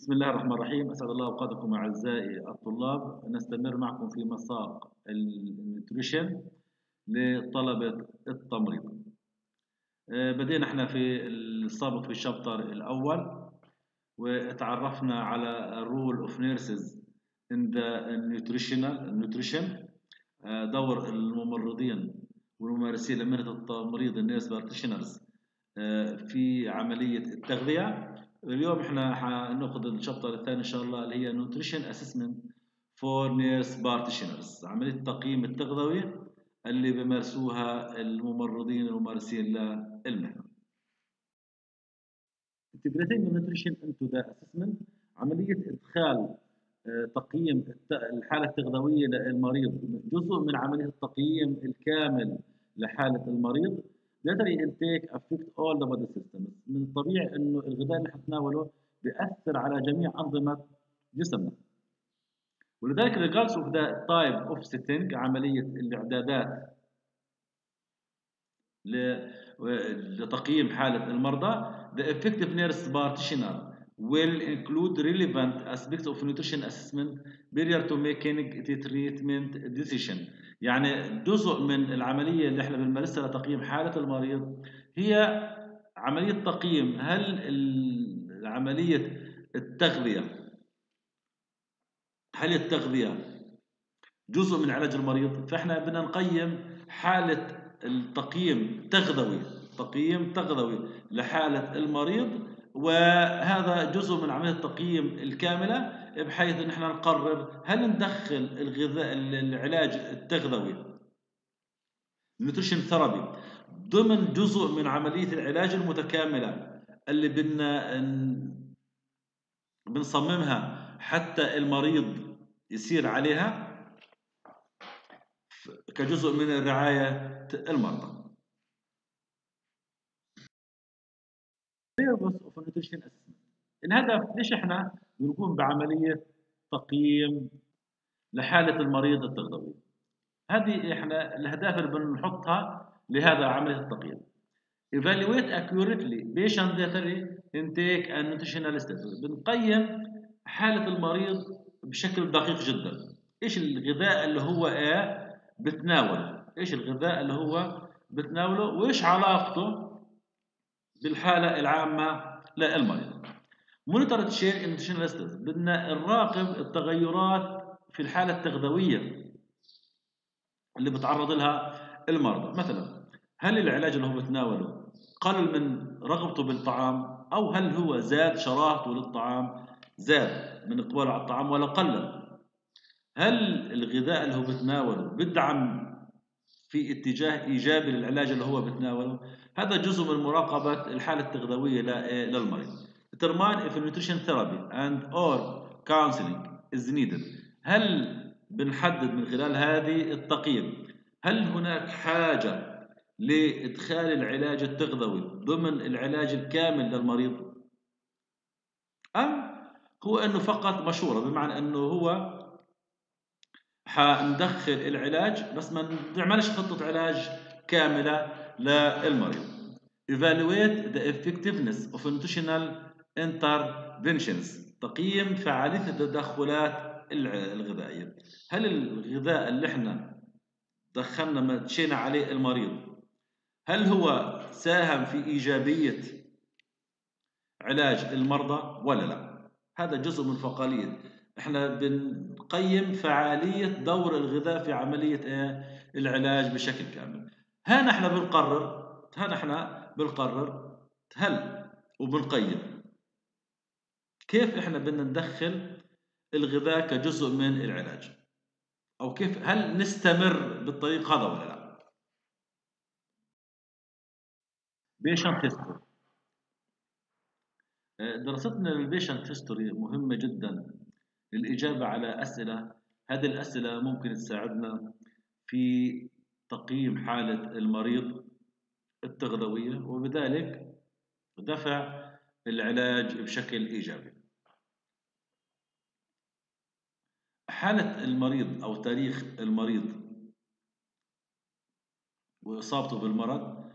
بسم الله الرحمن الرحيم، أسعد الله أوقاتكم أعزائي الطلاب. نستمر معكم في مساق النيوتريشن لطلبة التمريض. بدينا احنا في السابق في الشابتر الأول، وتعرفنا على الرول اوف نيرسز ان ذا نيوتريشن، دور الممرضين والممارسين لمهنة التمريض النيرس بارتيشنرز في عملية التغذية. اليوم احنا هناخد الشابتر الثاني ان شاء الله اللي هي نوتريشن اسسمنت فور نيرس بارتيشنرز، عملية التقييم التغذوي اللي بيمارسوها الممرضين الممارسين للمهنة. Integrating the nutrition into the assessment، عملية إدخال تقييم الحالة التغذوية للمريض جزء من عملية التقييم الكامل لحالة المريض. dietary intake affect all the body systems، من الطبيعي إنه الغذاء اللي حتناوله بيأثر على جميع أنظمة جسمنا، ولذلك regardless of the type of setting، عملية الإعدادات لتقييم حالة المرضى. The effective nurse practitioner will include relevant aspects of nutrition assessment prior to making the treatment decision. يعني جزء من العملية اللي احنا بنمارسها لتقييم حالة المريض هي عملية تقييم هل عملية التغذية، هل التغذية جزء من علاج المريض. فاحنا بدنا نقيم حالة التقييم تقييم تغذوي لحالة المريض، وهذا جزء من عملية التقييم الكاملة، بحيث ان احنا نقرر هل ندخل الغذاء العلاج التغذوي نيوتريشن ثيرابي ضمن جزء من عملية العلاج المتكاملة اللي بدنا بنصممها حتى المريض يسير عليها كجزء من رعاية المرضى. الهدف ليش احنا بنقوم بعملية تقييم لحالة المريض التغذوي؟ هذه احنا الأهداف اللي بنحطها لهذا عملية التقييم. Evaluate accurately patient dietary intake and nutritional status، بنقيم حالة المريض بشكل دقيق جدا. ايش الغذاء اللي هو بتناوله، ايش الغذاء اللي هو بتناوله، وايش علاقته بالحالة العامة للمريض. مونيتور تشيك نيوتريشنال ستاتس، بدنا نراقب التغيرات في الحالة التغذوية اللي بتعرض لها المرضى. مثلا هل العلاج اللي هو بتناوله قلل من رغبته بالطعام، او هل هو زاد شراهته للطعام، زاد من اقباله على الطعام ولا قلل. هل الغذاء اللي هو بتناوله بدعم في اتجاه ايجابي للعلاج اللي هو بتناوله. هذا جزء من مراقبه الحاله التغذويه للمريض. determine if nutrition therapy and or counseling is needed، هل بنحدد من خلال هذه التقييم هل هناك حاجه لادخال العلاج التغذوي ضمن العلاج الكامل للمريض، ام هو انه فقط مشوره، بمعنى انه هو حندخل العلاج بس ما نعملش خطة علاج كاملة للمريض. Evaluate the effectiveness of nutritional interventions، تقييم فعالية التدخلات الغذائية. هل الغذاء اللي احنا دخلنا مشينا عليه المريض هل هو ساهم في إيجابية علاج المرضى ولا لا؟ هذا جزء من فقالية احنا بنقيم فعالية دور الغذاء في عملية العلاج بشكل كامل. هنا احنا بنقرر هل وبنقيم كيف احنا بدنا ندخل الغذاء كجزء من العلاج، او كيف هل نستمر بالطريق هذا ولا لا. patient history، دراستنا للبيشنت هيستوري مهمة جدا للإجابة على أسئلة. هذه الأسئلة ممكن تساعدنا في تقييم حالة المريض التغذوية، وبذلك دفع العلاج بشكل إيجابي. حالة المريض أو تاريخ المريض وإصابته بالمرض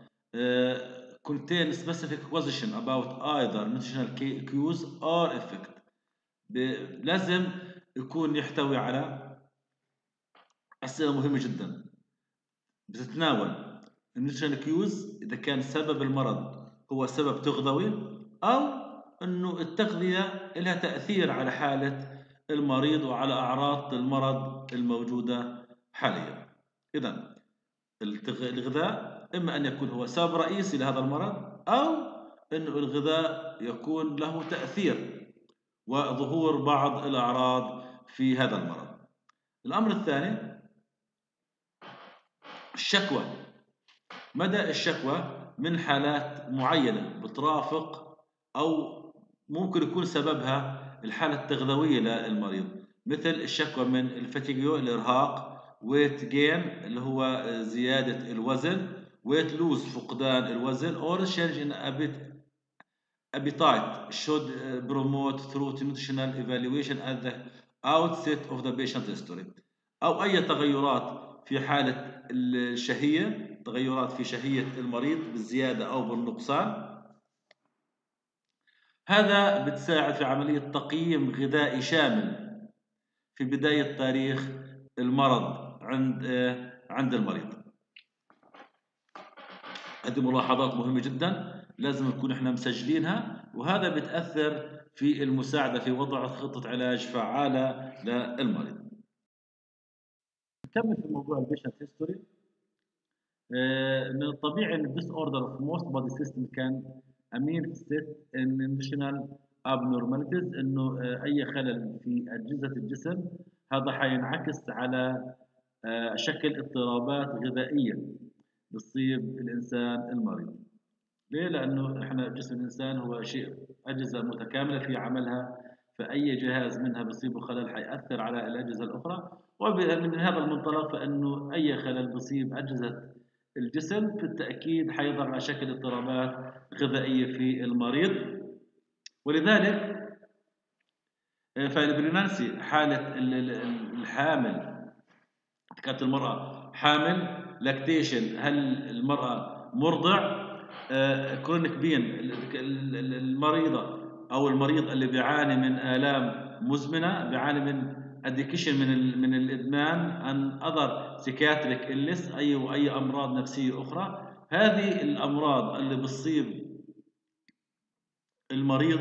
contain specific question about either nutritional cues or effect، لازم يكون يحتوي على أسئلة مهمة جدا بتتناول النيوتريشن كيوز، إذا كان سبب المرض هو سبب تغذوي أو إنه التغذية لها تأثير على حالة المريض وعلى أعراض المرض الموجودة حاليا. إذا الغذاء إما أن يكون هو سبب رئيسي لهذا المرض أو إنه الغذاء يكون له تأثير وظهور بعض الأعراض في هذا المرض. الأمر الثاني الشكوى، مدى الشكوى من حالات معينة بترافق أو ممكن يكون سببها الحالة التغذوية للمريض، مثل الشكوى من الفاتيجيو الإرهاق، ويت جين اللي هو زيادة الوزن، ويت لوز فقدان الوزن، or change in appetite should promote through nutritional evaluation at the outset of the patient history، أو أي تغيرات في حالة الشهية، تغيرات في شهية المريض بالزيادة أو بالنقصان. هذا بتساعد في عملية تقييم غذائي شامل في بداية تاريخ المرض عند المريض. هذه ملاحظات مهمة جدا لازم نكون احنا مسجلينها، وهذا بتأثر في المساعدة في وضع خطة علاج فعالة للمريض. نكمل في موضوع البيشنت هيستوري. من الطبيعي ان disorder of most body system كان امين set in nutritional abnormalities، انه اي خلل في اجهزه الجسم هذا حينعكس على شكل اضطرابات غذائيه بتصيب الانسان المريض. ليه؟ لانه احنا جسم الانسان هو شيء اجهزه متكامله في عملها، فاي جهاز منها بيصيبه خلل حيأثر على الاجهزه الاخرى، ومن هذا المنطلق فانه اي خلل بيصيب اجهزه الجسم بالتأكيد حيظهر على شكل اضطرابات غذائية في المريض. ولذلك فالبرينانسي حالة الحامل، كانت المرأة حامل لاكتيشن، هل المرأة مرضع، كرونيك بين المريضة أو المريض اللي بيعاني من آلام مزمنة، بيعاني من اديكيشن من الادمان، ان اذر سيكاتريك إلس، اي امراض نفسيه اخرى. هذه الامراض اللي بتصيب المريض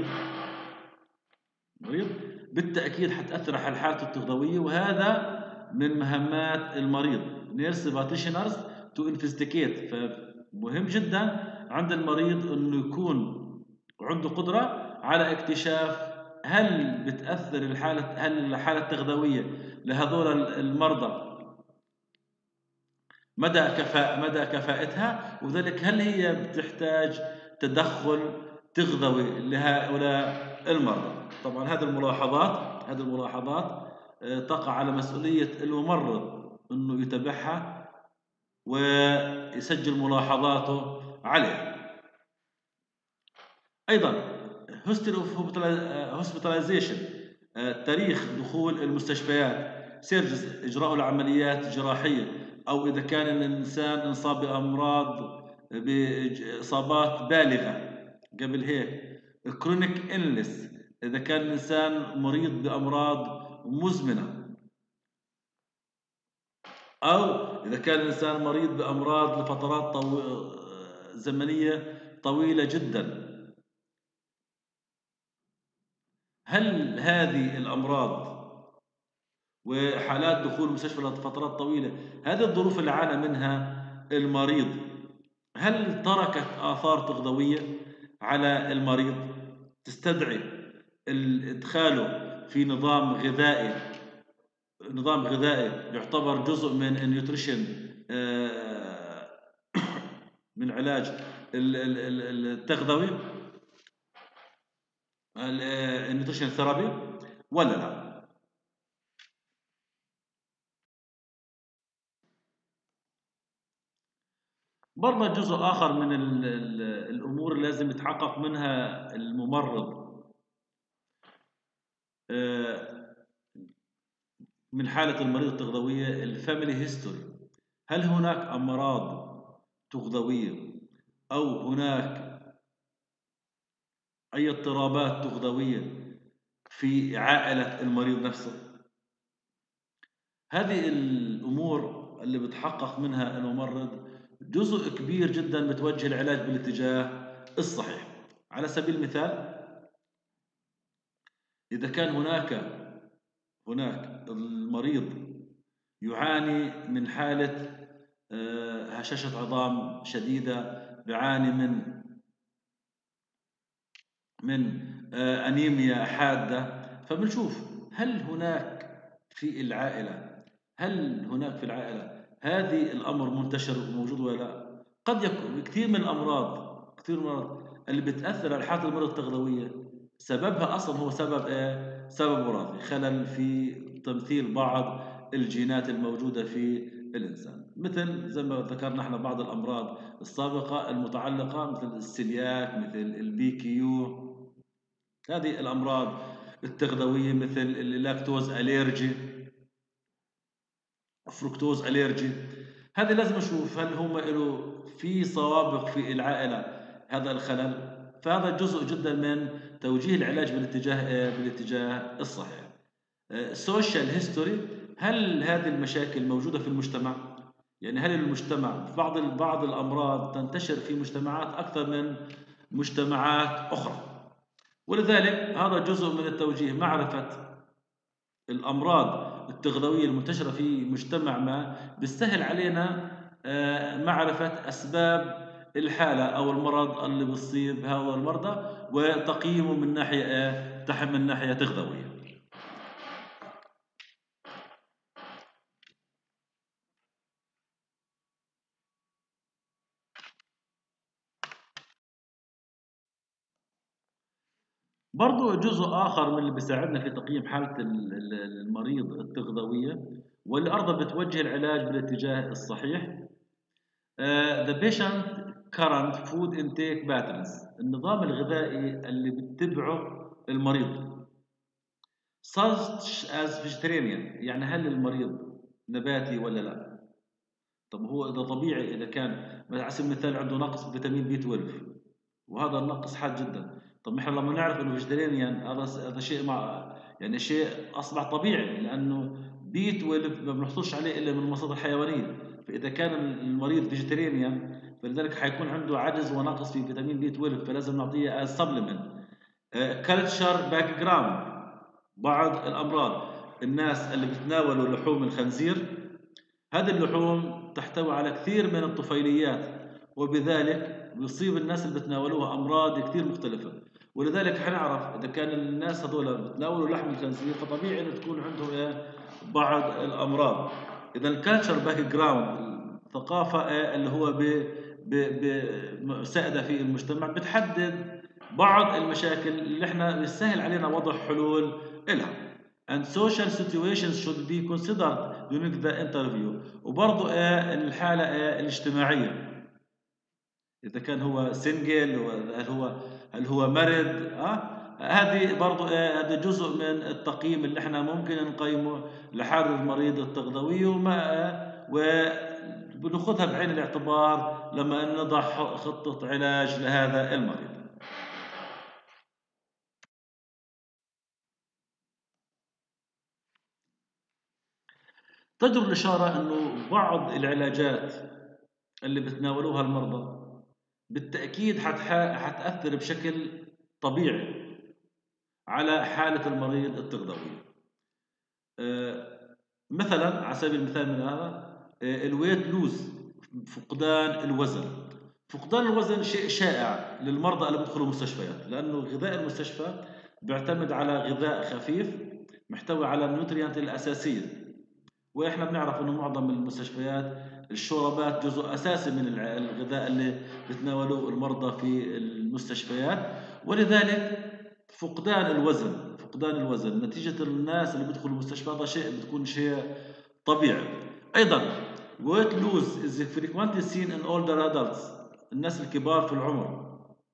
بالتاكيد حتاثر على حالته التغذويه، وهذا من مهمات المريض نيرس باتيشنرز تو انفستيجيت. فمهم جدا عند المريض انه يكون عنده قدره على اكتشاف هل بتأثر هل الحالة التغذوية لهذول المرضى مدى كفاءتها، وذلك هل هي بتحتاج تدخل تغذوي لهؤلاء المرضى. طبعا هذه الملاحظات تقع على مسؤولية الممرض انه يتابعها ويسجل ملاحظاته عليها. ايضا hospitalization، تاريخ دخول المستشفيات، سيرجز إجراء العمليات الجراحية، أو إذا كان الإنسان انصاب بإصابات بالغة قبل هيك، كرونيك إلنس إذا كان الإنسان مريض بأمراض مزمنة، أو إذا كان الإنسان مريض بأمراض لفترات زمنية طويلة جدا. هل هذه الأمراض وحالات دخول المستشفى لفترات طويلة، هذه الظروف اللي عانى منها المريض، هل تركت آثار تغذوية على المريض تستدعي إدخاله في نظام غذائي يعتبر جزء من النيوتريشن، من علاج التغذوي، النيوتريشن ثيرابي، ولا لا؟ برضه جزء آخر من الأمور لازم يتحقق منها الممرض من حالة المريض التغذوية، الفاميلي هيستوري. هل هناك أمراض تغذوية أو هناك أي اضطرابات تغذوية في عائلة المريض نفسه. هذه الأمور اللي بتحقق منها الممرض جزء كبير جدا بتوجه العلاج بالاتجاه الصحيح. على سبيل المثال، إذا كان هناك المريض يعاني من حالة هشاشة عظام شديدة، بيعاني من أنيميا حادة، فبنشوف هل هناك في العائلة هل هناك في العائلة هذه الأمر منتشر وموجود ولا لا؟ قد يكون كثير من الأمراض اللي بتأثر على حالة المرض التغذوية سببها أصلا هو سبب إيه؟ سبب وراثي، خلل في تمثيل بعض الجينات الموجودة في الإنسان، مثل زي ما ذكرنا احنا بعض الأمراض السابقة المتعلقة مثل السيلياك، مثل البي كيو، هذه الأمراض التغذوية مثل اللاكتوز أليرجي، فركتوز أليرجي. هذه لازم نشوف هل هم له في سوابق في العائلة هذا الخلل، فهذا جزء جدا من توجيه العلاج بالاتجاه الصحيح. السوشيال هيستوري، هل هذه المشاكل موجودة في المجتمع؟ يعني هل المجتمع بعض الأمراض تنتشر في مجتمعات أكثر من مجتمعات أخرى، ولذلك هذا جزء من التوجيه، معرفة الأمراض التغذوية المنتشرة في مجتمع ما بيسهل علينا معرفة أسباب الحالة أو المرض اللي بيصيب هؤلاء المرضى وتقييمه من ناحية تغذوية. برضو جزء آخر من اللي بيساعدنا في تقييم حالة المريض التغذوية واللي أيضا بتوجه العلاج بالاتجاه الصحيح، the patient current food intake patterns، النظام الغذائي اللي بتتبعه المريض، such as vegetarian، يعني هل المريض نباتي ولا لا؟ طب هو إذا طبيعي، إذا كان على سبيل المثال عنده نقص فيتامين بي 12 وهذا النقص حاد جدا، طب نحن لما نعرف انه فيجيتيريان هذا شيء يعني شيء اصبح طبيعي، لانه بي 12 ما بنحصلش عليه الا من المصادر الحيوانيه، فاذا كان المريض فيجيتيريان فلذلك حيكون عنده عجز ونقص في فيتامين بي 12، فلازم نعطيه از سبلمنت. كلتشر باك جراوند، بعض الامراض الناس اللي بتناولوا لحوم الخنزير، هذه اللحوم تحتوي على كثير من الطفيليات، وبذلك بيصيب الناس اللي بتناولوها امراض كثير مختلفه، ولذلك حنعرف اذا كان الناس هذول بتناولوا لحم الخنزير فطبيعي انه تكون عندهم بعض الامراض. اذا الكالتشر باك جراوند، الثقافه اللي هو مساعده في المجتمع بتحدد بعض المشاكل اللي احنا بيسهل علينا وضع حلول لها. and social situations should be considered during the interview، وبرضه الحالة الاجتماعية، إذا كان هو سنجل، هل هو مرض، هذه برضه هذا جزء من التقييم اللي احنا ممكن نقيمه لحالة المريض التغذوي، وبناخذها بعين الاعتبار لما نضع خطة علاج لهذا المريض. تجدر الإشارة أنه بعض العلاجات اللي بتناولوها المرضى بالتأكيد حتأثر بشكل طبيعي على حالة المريض التغذوي. مثلا على سبيل المثال من هذا الويت لوز، فقدان الوزن شيء شائع للمرضى اللي بيدخلوا المستشفيات، لأنه غذاء المستشفى بيعتمد على غذاء خفيف محتوي على النيوتريانت الأساسية، واحنا بنعرف انه معظم المستشفيات الشوربات جزء اساسي من الغذاء اللي بتناولوه المرضى في المستشفيات، ولذلك فقدان الوزن نتيجة الناس اللي بيدخلوا المستشفى هذا بتكون شيء طبيعي. ايضا weight loss is frequently seen in older adults، الناس الكبار في العمر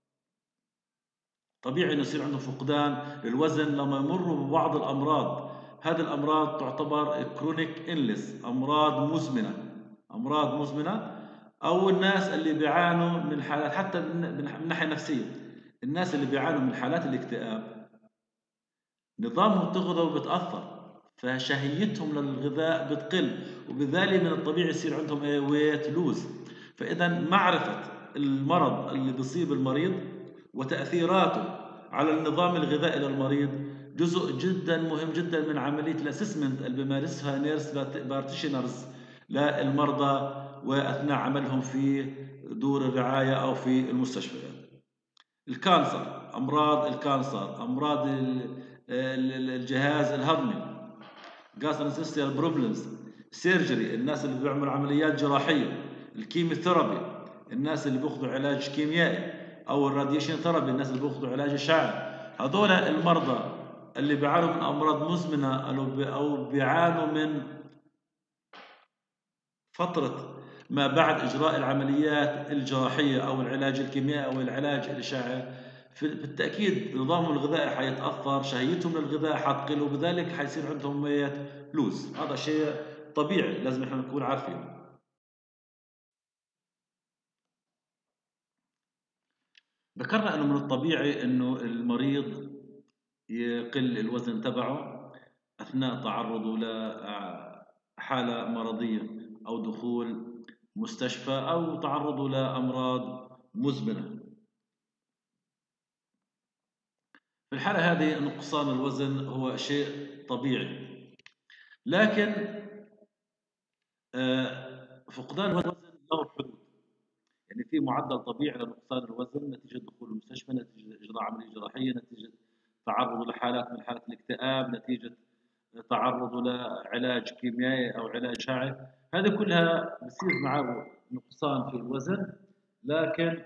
طبيعي انه يصير عندهم فقدان للوزن لما يمروا ببعض الامراض. هذه الأمراض تعتبر كرونيك إلنس، أمراض مزمنة، أو الناس اللي بيعانوا من حالات حتى من ناحية نفسية، الناس اللي بيعانوا من حالات الاكتئاب نظامهم التغذوي بتأثر، فشهيتهم للغذاء بتقل، وبالتالي من الطبيعي يصير عندهم ويت لوز. فإذا معرفة المرض اللي بيصيب المريض وتأثيراته على النظام الغذائي للمريض جزء جدا مهم جدا من عملية الاسسمنت اللي بيمارسها نيرس بارتيشنرز للمرضى وأثناء عملهم في دور الرعاية أو في المستشفيات. الكانسر، أمراض الكانسر، أمراض الجهاز الهضمي، gastrointestinal بروبلمز، سيرجري، الناس اللي بيعملوا عمليات جراحية، الكيموثيرابي، الناس اللي بياخذوا علاج كيميائي، أو الراديشن ثيرابي، الناس اللي بياخذوا علاج إشعاعي. هذول المرضى اللي بيعانوا من أمراض مزمنة أو بيعانوا من فترة ما بعد إجراء العمليات الجراحية أو العلاج الكيميائي أو العلاج الإشعاعي، بالتأكيد نظامهم الغذائي حيتأثر، شهيتهم للغذاء حتقل، وبذلك حيصير عندهم ويت لوز. هذا شيء طبيعي لازم احنا نكون عارفين. ذكرنا انه من الطبيعي انه المريض يقل الوزن تبعه اثناء تعرضه لحالة مرضية او دخول مستشفى او تعرضه لامراض مزمنة. في الحالة هذه نقصان الوزن هو شيء طبيعي، لكن فقدان الوزن له حدود. يعني في معدل طبيعي لنقصان الوزن نتيجة دخول المستشفى، نتيجة إجراء عملية جراحية، نتيجة تعرضه لحالات من حالات الاكتئاب، نتيجة تعرضه لعلاج كيميائي أو علاج إشعاعي. هذه كلها بصير معه نقصان في الوزن، لكن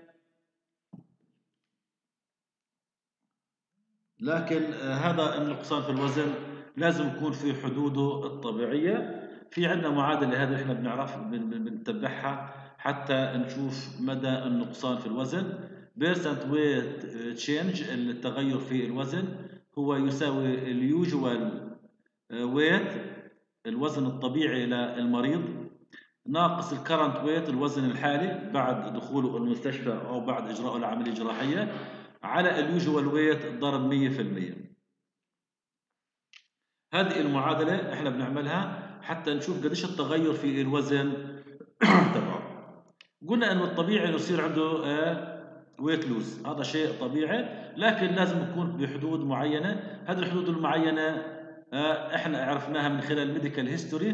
هذا النقصان في الوزن لازم يكون في حدوده الطبيعية. في عندنا معادلة هذه احنا بنعرف بنتبعها حتى نشوف مدى النقصان في الوزن. percent weight change، التغير في الوزن، هو يساوي اليوجوال weight، الوزن الطبيعي للمريض، ناقص الكرنت ويت، الوزن الحالي بعد دخوله المستشفى أو بعد إجراء العملية الجراحية، على اليوجوال ويت ضرب 100%. هذه المعادلة احنا بنعملها حتى نشوف قديش التغير في الوزن تبعه. قلنا انه الطبيعي انه يصير عنده ويت لوز، هذا شيء طبيعي، لكن لازم يكون بحدود معينة. هذه الحدود المعينة احنا عرفناها من خلال الميديكال هيستوري،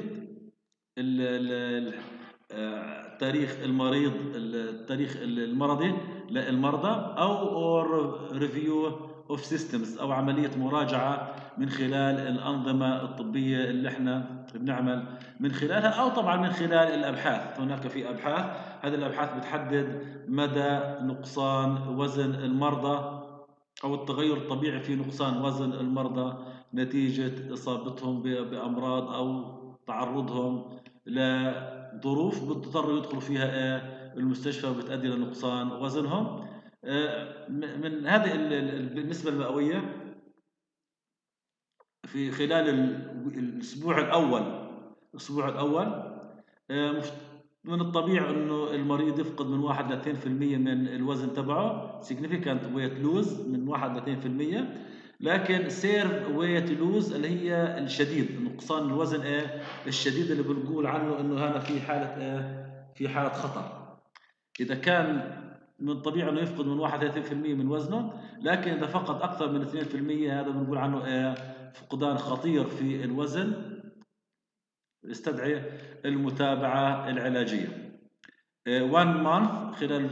تاريخ المريض، التاريخ المرضي للمرضى، او ريفيو اوف سيستمز، او عمليه مراجعه من خلال الانظمه الطبيه اللي احنا بنعمل من خلالها، او طبعا من خلال الابحاث. هناك في ابحاث، هذه الابحاث بتحدد مدى نقصان وزن المرضى او التغير الطبيعي في نقصان وزن المرضى نتيجه اصابتهم بامراض او تعرضهم لظروف بيضطروا يدخلوا فيها المستشفى وبتؤدي لنقصان وزنهم. من هذه النسبة المئوية في خلال الأسبوع الأول من الطبيعي إنه المريض يفقد من 1 ل 2% من الوزن تبعه، significant weight loss من 1 ل 2%. لكن سيرف ويت لوز اللي هي الشديد، نقصان الوزن الشديد اللي بنقول عنه انه هذا في حاله في حاله خطر. اذا كان من الطبيعي انه يفقد من 1 ل 30% من وزنه، لكن اذا فقد اكثر من 2% هذا بنقول عنه فقدان خطير في الوزن، يستدعي المتابعه العلاجيه. 1 مانث، خلال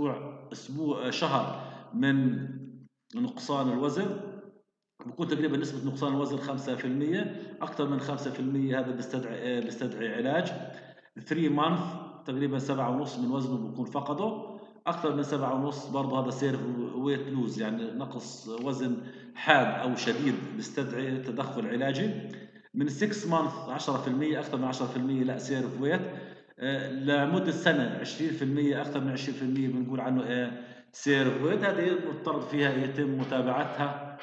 شهر من نقصان الوزن بكون تقريبا نسبة نقصان الوزن 5%، أكثر من 5% هذا بيستدعي علاج. 3 مانث تقريبا 7.5 من وزنه بكون فقده، أكثر من 7.5 برضه هذا سيرف ويت لوز، يعني نقص وزن حاد أو شديد بيستدعي تدخل علاجي. من 6 مانث 10%، أكثر من 10% لا سيرف ويت. لمدة سنة 20%، أكثر من 20% بنقول عنه سيرف ويت. هذه مضطر فيها يتم متابعتها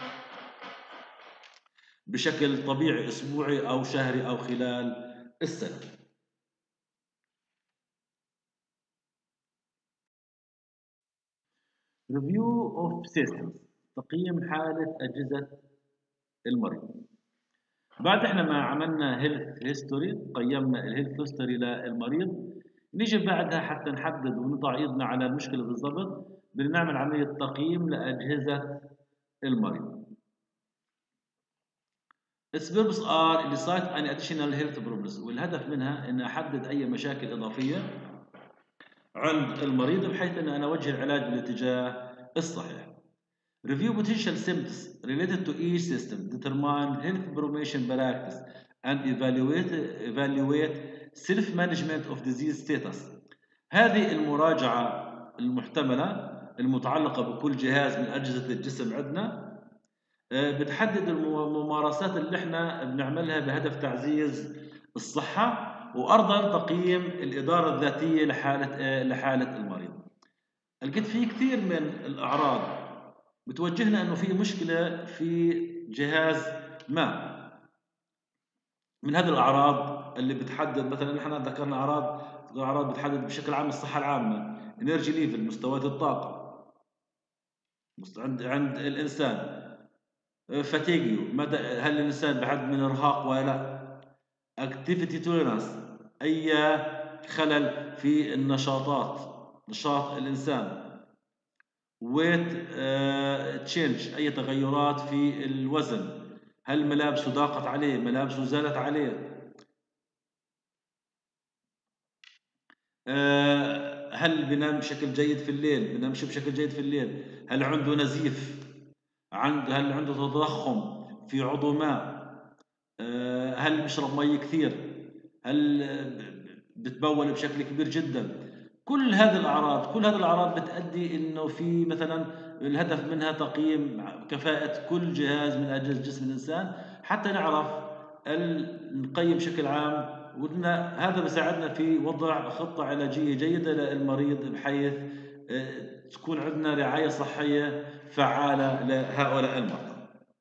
بشكل طبيعي أسبوعي أو شهري أو خلال السنة. Review of Systems، تقييم حالة أجهزة المريض. بعد احنا ما عملنا هيلث هيستوري، قيمنا الهيلث هيستوري للمريض، نيجي بعدها حتى نحدد ونضع ايدنا على المشكله بالضبط، بدنا نعمل عمليه تقييم لاجهزه المريض. Its purpose are elicit an additional health problems، والهدف منها ان احدد اي مشاكل اضافيه عند المريض بحيث ان انا اوجه العلاج بالاتجاه الصحيح. Review potential symptoms related to each system, determine health promotion practice, and evaluate self-management of disease status. هذه المراجعة المحتملة المتعلقة بكل جهاز من أجهزة الجسم عندنا، بتحدد الممارسات اللي احنا بنعملها بهدف تعزيز الصحة، وأيضا تقييم الإدارة الذاتية لحالة المريض. لقيت في كثير من الأعراض بتوجهنا انه في مشكله في جهاز ما. من هذه الاعراض اللي بتحدد، مثلا نحن ذكرنا اعراض بتحدد بشكل عام الصحه العامه، انرجي ليفل، مستويات الطاقه عند الانسان، فاتيجيو، مدى هل الانسان بعد من ارهاق ولا لا، اكتيفيتي توليرانس، اي خلل في نشاط الانسان، ويت تشينج، اي تغيرات في الوزن، هل ملابسه ضاقت عليه، ملابسه زادت عليه، هل بينام بشكل جيد في الليل، بينامش بشكل جيد في الليل، هل عنده نزيف، هل عنده تضخم في عضو ما، هل بيشرب مي كثير، هل بتبول بشكل كبير جدا. كل هذه الأعراض بتؤدي إنه في مثلا الهدف منها تقييم كفاءة كل جهاز من أجهزة جسم الإنسان حتى نعرف نقيم بشكل عام، هذا بيساعدنا في وضع خطة علاجية جيدة للمريض بحيث تكون عندنا رعاية صحية فعالة لهؤلاء المرضى.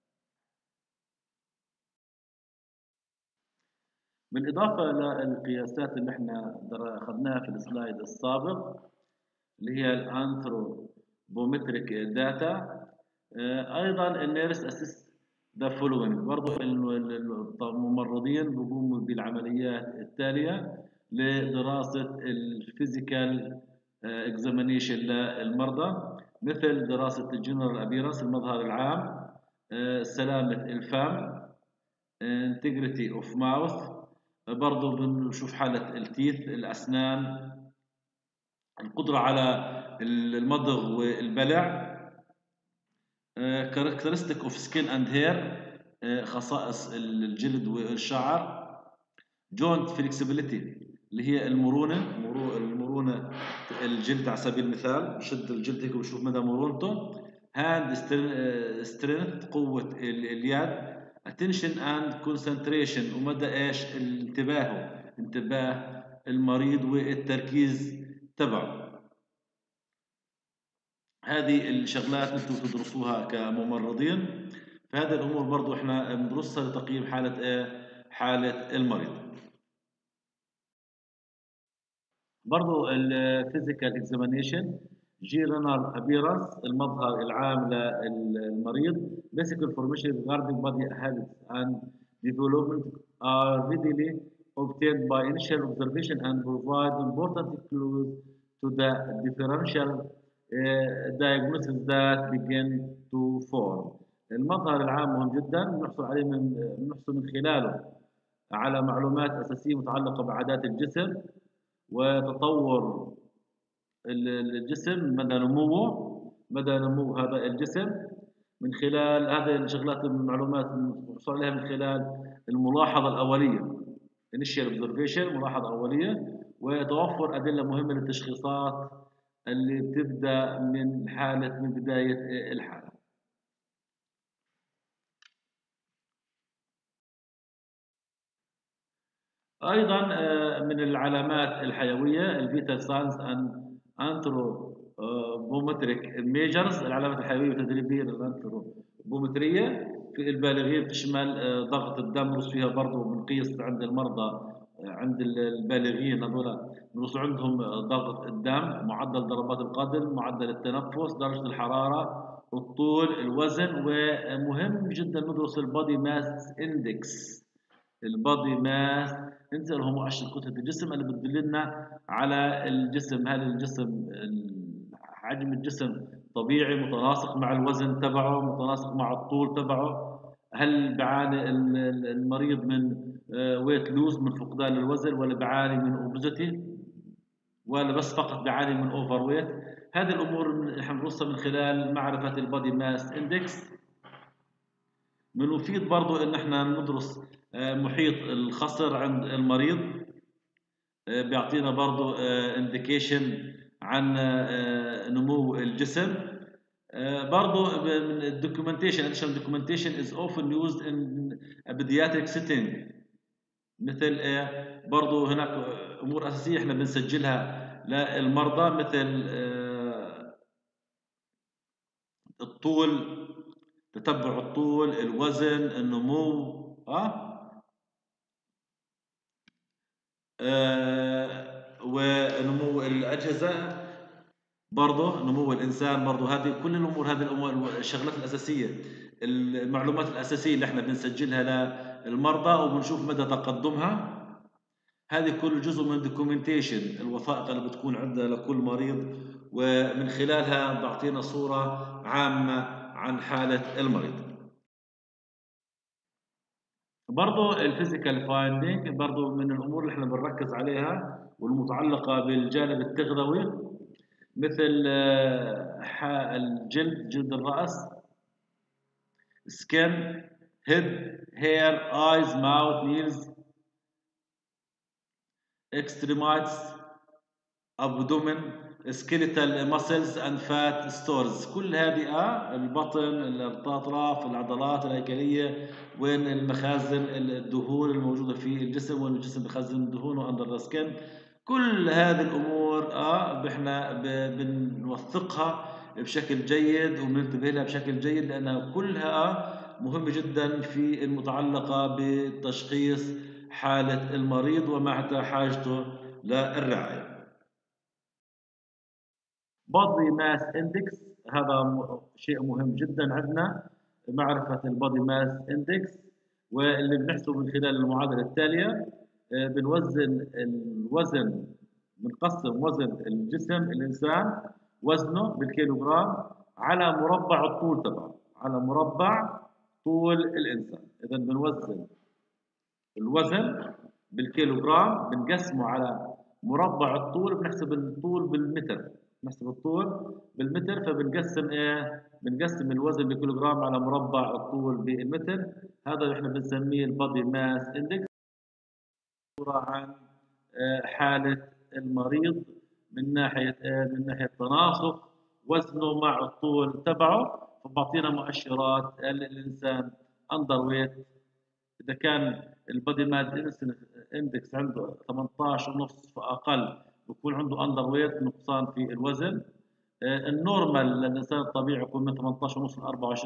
بالإضافة للقياسات اللي احنا أخذناها في السلايد السابق اللي هي الأنثروبومتريك داتا، أيضا النيرس أسيست ذا فولوينج، برضه الممرضين بيقوموا بالعمليات التالية لدراسة الفيزيكال اكزامينيشن للمرضى، مثل دراسة الجنرال أبيرنس، المظهر العام، سلامة الفم، integrity of mouth، برضه بنشوف حالة التيث، الأسنان، القدرة على المضغ والبلع، characteristic of skin and hair، خصائص الجلد والشعر، joint flexibility اللي هي المرونة الجلد على سبيل المثال، بشد الجلد هيك وبشوف مدى مرونته، hand strength قوة اليد، attention and concentration ومدى ايش انتباه المريض والتركيز تبعه. هذه الشغلات انتم تدرسوها كممرضين، فهذه الامور برضو احنا بندرسها لتقييم حالة المريض. برضو الفيزيكال اكزامينيشن، جيرنال ابيرنس، المظهر العام للمريض، basic information regarding body habits and development are readily obtained by initial observation and provide important clues to the differential diagnosis that begin to form. المظهر العام مهم جدا، بنحصل من خلاله على معلومات أساسية متعلقة بعادات الجسم وتطور الجسم، مدى نمو هذا الجسم، من خلال هذه الشغلات المعلومات نحصل عليها من خلال الملاحظة الأولية initial observation، ملاحظة أولية، وتوفر أدلة مهمة للتشخيصات اللي بتبدأ من بداية الحالة. أيضا من العلامات الحيوية الفيتال ساينز أند أنثروبومتريك ميجرز، العلامات الحيوية والتدريبية الأنثروبومترية في البالغين تشمل ضغط الدم، نقص فيها برضه بنقيس عند المرضى، عند البالغين هذول بنقص عندهم ضغط الدم، معدل ضربات القلب، معدل التنفس، درجة الحرارة، الطول، الوزن. ومهم جدا ندرس البادي ماس اندكس. البادي ماس اندكس اللي هو مؤشر كتلة الجسم اللي بتدلنا على الجسم، هل الجسم حجم الجسم طبيعي متناسق مع الوزن تبعه، متناسق مع الطول تبعه، هل بيعاني المريض من ويت لوز، من فقدان الوزن، ولا بيعاني من اوبزيتي، ولا بس فقط بيعاني من اوفر ويت. هذه الامور نحن ندرسها من خلال معرفه البادي ماس اندكس. من المفيد برضو ان احنا ندرس محيط الخصر عند المريض، بيعطينا برضو انديكيشن عن نمو الجسم. برضو من الدوكيومنتيشن، additional documentation is often used in a pediatric setting. مثل برضو هناك امور اساسيه احنا بنسجلها للمرضى، مثل الطول، تتبع الطول، الوزن، النمو، ونمو الأجهزة، برضه نمو الإنسان. برضه هذه كل الأمور، هذه الأمور الشغلات الأساسية، المعلومات الأساسية اللي احنا بنسجلها للمرضى وبنشوف مدى تقدمها. هذه كل جزء من الدوكيومنتيشن، الوثائق اللي بتكون عندنا لكل مريض، ومن خلالها بعطينا صورة عامة عن حالة المريض. برضه الفيزيكال فايندينج برضه من الامور اللي احنا بنركز عليها والمتعلقه بالجانب التغذوي، مثل الجلد، جلد الراس، سكن، هيد، هير، ايز، ماوث، نيلز، اكستريمايتس، ابدومين، سكيليتال ماسلز اند فات ستورز. كل هذه البطن، الاطراف، العضلات الهيكليه، وين المخازن الدهون الموجوده في الجسم، وين الجسم بخزن الدهون واندر سكن. كل هذه الامور احنا بنوثقها بشكل جيد وبننتبه لها بشكل جيد، لانها كلها مهمه جدا في المتعلقه بتشخيص حاله المريض ومع حاجته للرعايه. بادي ماس اندكس هذا شيء مهم جدا عندنا، معرفة البادي ماس اندكس، واللي بنحسبه من خلال المعادلة التالية. بنوزن الوزن، بنقسم وزن الجسم الإنسان، وزنه بالكيلوغرام، على مربع الطول تبعه، على مربع طول الإنسان. إذا بنوزن الوزن بالكيلوغرام، بنقسمه على مربع الطول، بنحسب الطول بالمتر، نحسب الطول بالمتر، فبنقسم بنقسم الوزن بالكيلوغرام على مربع الطول بالمتر. هذا اللي احنا بنسميه البادي ماس اندكس، عبارة عن حالة المريض من ناحية من ناحية تناسق وزنه مع الطول تبعه. فبعطينا مؤشرات الإنسان أندر ويت، اذا كان البادي ماس اندكس عنده 18 ونص فاقل بيكون عنده اندر ويت، نقصان في الوزن. النورمال للانسان الطبيعي يكون من 18 ونص ل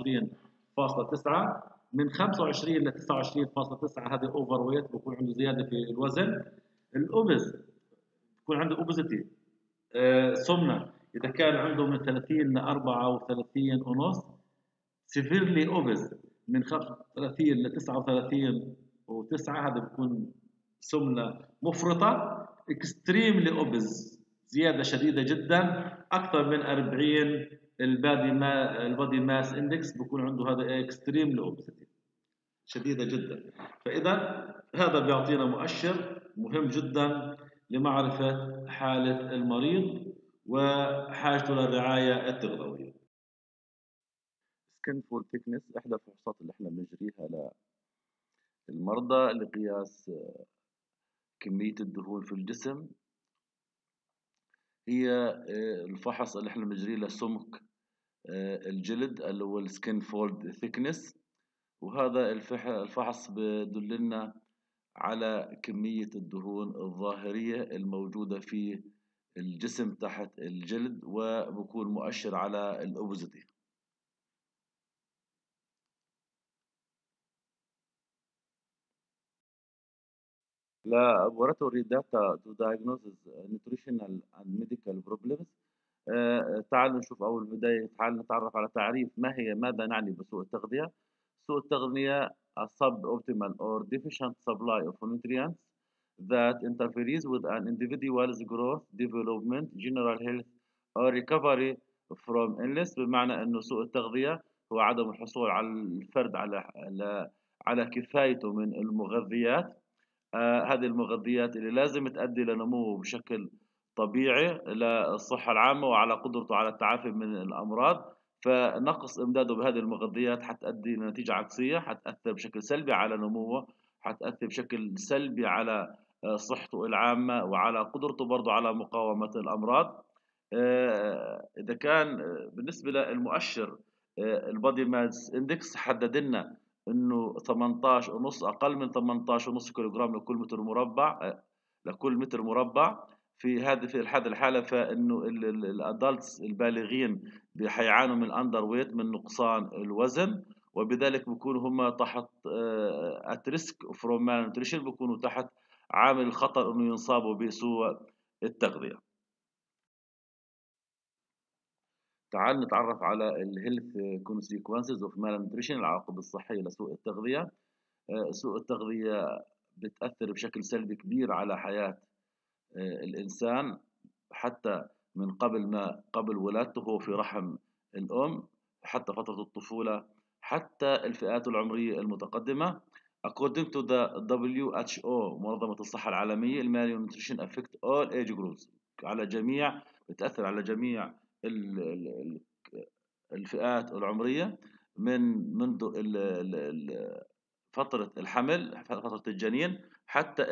24.9، من 25 ل 29.9 هذا اوفر ويت، بيكون عنده زياده في الوزن. الاوبز بيكون عنده اوبزيتي، سمنه، اذا كان عنده من 30 ل 34 ونص. سيفيرلي اوبز من 35 ل 39 و9، هذا بيكون سمنه مفرطه. اكستريملي اوبز زياده شديده جدا، اكثر من 40 البادي ماس اندكس بيكون عنده هذا اكستريملي اوبزيتي شديده جدا. فاذا هذا بيعطينا مؤشر مهم جدا لمعرفه حاله المريض وحاجته للرعايه التغذويه. سكن فول ثيكنس احدى الفحوصات اللي احنا بنجريها للمرضى لقياس كمية الدهون في الجسم. هي الفحص اللي احنا بنجريه لسمك الجلد اللي هو السكن فولد ثيكنس، وهذا الفحص بدلنا على كمية الدهون الظاهرية الموجودة في الجسم تحت الجلد، وبكون مؤشر على الأوبزيتي. Laboratory data to diagnose nutritional and medical problems. تعالوا نشوف أول بداية، تعالوا نتعرف على تعريف ماذا نعني بسوء التغذية. سوء التغذية a suboptimal or deficient supply of nutrients that interferes with an individual's growth, development, general health or recovery from illness. بمعنى إنه سوء التغذية هو عدم الحصول على الفرد على كفايته من المغذيات. هذه المغذيات اللي لازم تؤدي لنموه بشكل طبيعي للصحة العامة وعلى قدرته على التعافي من الأمراض. فنقص إمداده بهذه المغذيات حتؤدي لنتيجة عكسية، حتأثر بشكل سلبي على نموه، حتأثر بشكل سلبي على صحته العامة وعلى قدرته برضه على مقاومة الأمراض. إذا كان بالنسبة للمؤشر البادي ماس اندكس حدد لنا إنه 18.5، أقل من 18.5 كيلوغرام لكل متر مربع، لكل متر مربع. في هذه الحالة فإنه الأدلتس البالغين حيعانوا من الأندر ويت، من نقصان الوزن، وبذلك بيكونوا هم تحت at risk from malnutrition، بيكونوا تحت عامل الخطر إنه ينصابوا بسوء التغذية. تعال نتعرف على الهيلث كونسيكونسز اوف malnutrition، العواقب الصحية لسوء التغذية. سوء التغذية بتأثر بشكل سلبي كبير على حياة الإنسان، حتى من قبل ولادته هو في رحم الأم، حتى فترة الطفولة، حتى الفئات العمرية المتقدمة. According to the WHO منظمة الصحة العالمية، malnutrition affect all age groups، بتأثر على جميع الفئات العمرية، منذ فترة الحمل، فترة الجنين، حتى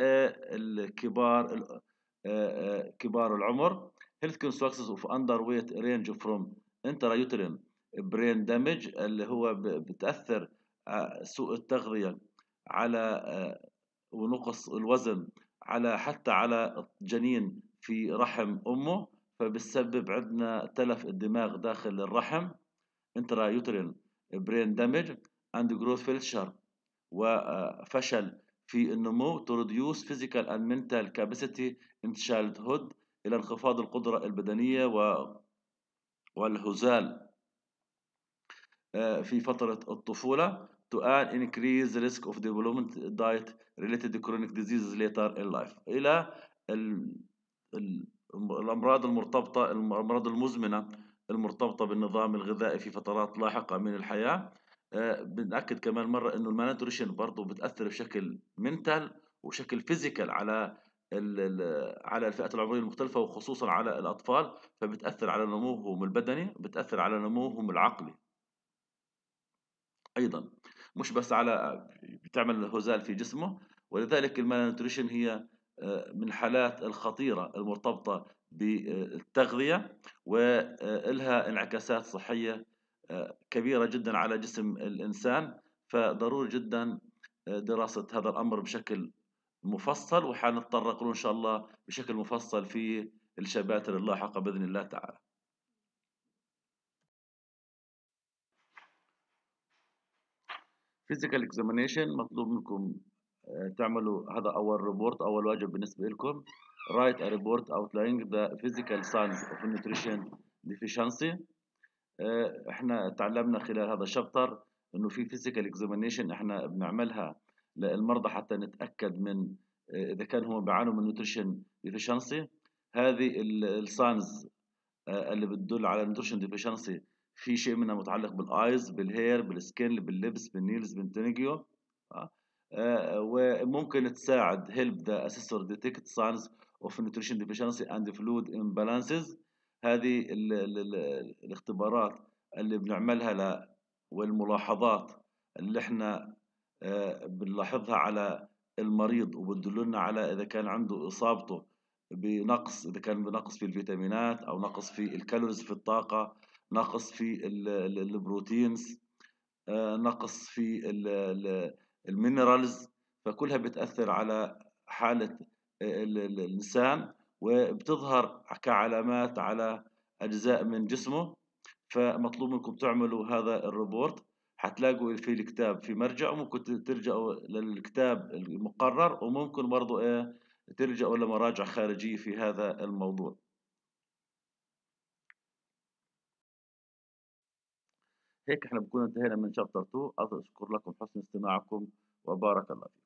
كبار العمر. Health consequences of underweight range from intrauterine brain damage، اللي هو بتأثر سوء التغذية على ونقص الوزن حتى على الجنين في رحم أمه، فبتسبب عندنا تلف الدماغ داخل الرحم intrauterine brain damage and growth failure، وفشل في النمو to reduce physical and mental capacity in childhood، إلى انخفاض القدرة البدنية والهزال في فترة الطفولة to an increased risk of development diet related chronic diseases later in life، إلى الأمراض المزمنة المرتبطة بالنظام الغذائي في فترات لاحقة من الحياة. بنأكد كمان مرة إنه المالنتريشن برضه بتأثر بشكل منتال وشكل فيزيكال على الفئات العمرية المختلفة، وخصوصا على الأطفال، فبتأثر على نموهم البدني، بتأثر على نموهم العقلي أيضا، مش بس بتعمل هزال في جسمه. ولذلك المالنتريشن هي من الحالات الخطيرة المرتبطة بالتغذية، ولها انعكاسات صحية كبيرة جدا على جسم الإنسان. فضروري جدا دراسة هذا الأمر بشكل مفصل، وحنتطرق له إن شاء الله بشكل مفصل في الشباتر اللاحقة بإذن الله تعالى. physical examination مطلوب منكم تعملوا هذا أول ريبورت، أول واجب بالنسبة لكم. write a report outlining the physical signs of nutrition deficiency. احنا تعلمنا خلال هذا الشابتر انه في physical examination احنا بنعملها للمرضى حتى نتأكد من اذا كان هم بيعانوا من nutrition deficiency. هذه الساينز اللي بتدل على nutrition deficiency في شيء منها متعلق بالايز، بالهير، بالسكين، باللبس، بالنيلز، بالتنجيو، وممكن تساعد help the assessor detect signs of nutrition deficiency and fluid imbalances. هذه الاختبارات اللي بنعملها والملاحظات اللي احنا بنلاحظها على المريض، وبتدلنا على إذا كان عنده إصابته بنقص، إذا كان بنقص في الفيتامينات أو نقص في الكالوريز في الطاقة، نقص في البروتينز، نقص في المينرالز. فكلها بتأثر على حالة الإنسان، وبتظهر كعلامات على أجزاء من جسمه. فمطلوب منكم تعملوا هذا الريبورت، حتلاقوا في الكتاب في مرجع، وممكن ترجعوا للكتاب المقرر، وممكن برضو ترجعوا لمراجع خارجية في هذا الموضوع. هيك احنا بنكون انتهينا من شابتر 2. أشكر لكم حسن استماعكم وبارك الله فيكم.